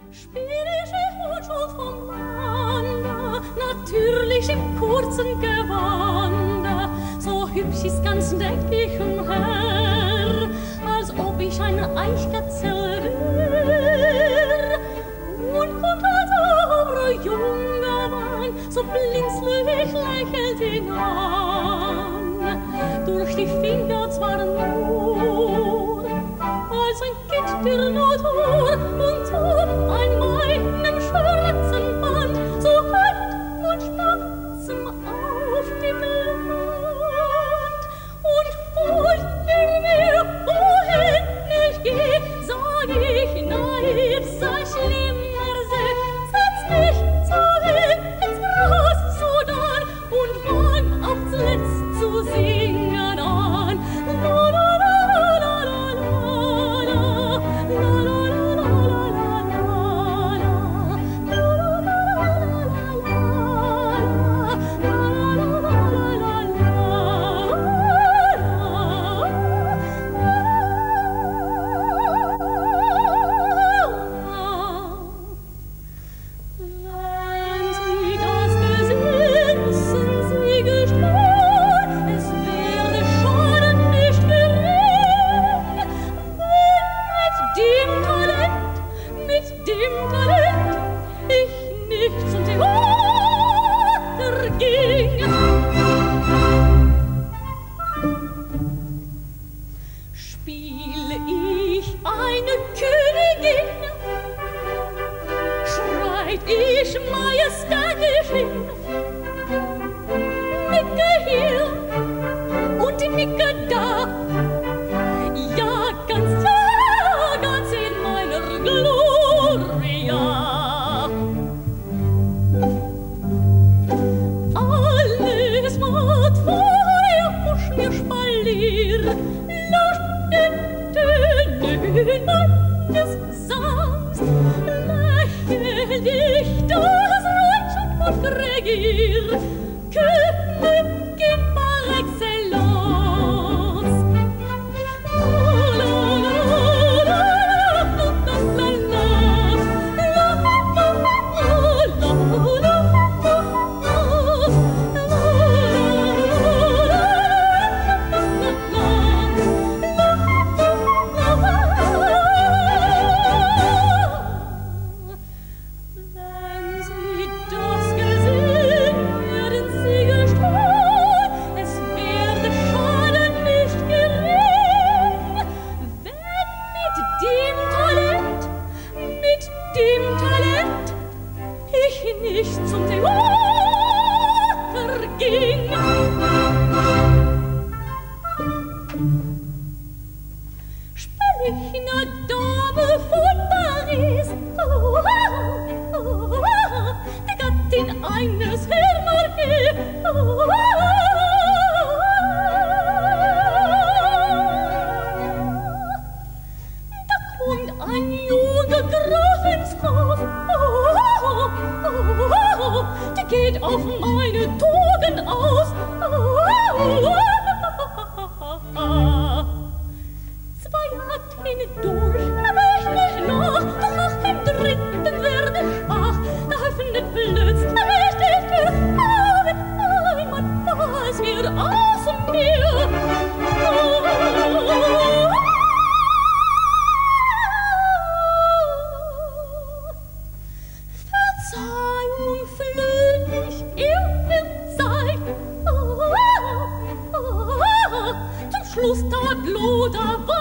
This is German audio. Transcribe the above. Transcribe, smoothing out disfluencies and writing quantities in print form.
Natürlich im kurzen Gewande, so hübsch ist ganz deckig umher, als ob ich eine Eichgazelle wär. Und kommt als obere junger Mann, so blinzelig lächelt ihn an, durch die Finger zwar nur, als ein Kind der Natur, und so ein meinem schwarzen Band, so weit und schwarzen auf dem Land. Und furcht in mir, wohin ich geh, sag ich naiv, sei schlimmer, setz mich zurück ins Gras, sodann, und fang auf zuletzt zu singen an. La, la, la, la, la, la, la, la, la. Schluss tat Lothar